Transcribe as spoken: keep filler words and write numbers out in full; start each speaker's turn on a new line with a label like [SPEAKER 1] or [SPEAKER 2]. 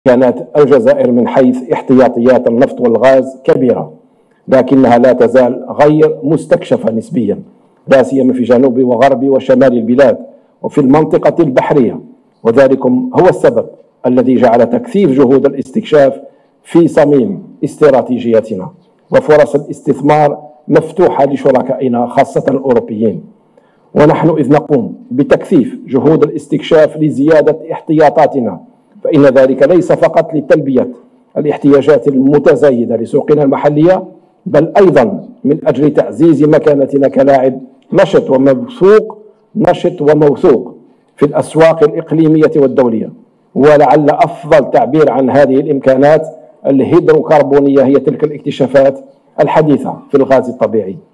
[SPEAKER 1] كانت الجزائر من حيث احتياطيات النفط والغاز كبيرة، لكنها لا تزال غير مستكشفة نسبيا، لا سيما في جنوب وغرب وشمال البلاد وفي المنطقة البحرية، وذلكم هو السبب الذي جعل تكثيف جهود الاستكشاف في صميم استراتيجيتنا، وفرص الاستثمار مفتوحة لشركائنا خاصة الأوروبيين. ونحن إذ نقوم بتكثيف جهود الاستكشاف لزيادة احتياطاتنا، فإن ذلك ليس فقط لتلبية الاحتياجات المتزايدة لسوقنا المحلية، بل أيضا من أجل تعزيز مكانتنا كلاعب نشط وموثوق نشط وموثوق في الأسواق الإقليمية والدولية. ولعل أفضل تعبير عن هذه الإمكانات الهيدروكربونية هي تلك الاكتشافات الحديثة في الغاز الطبيعي.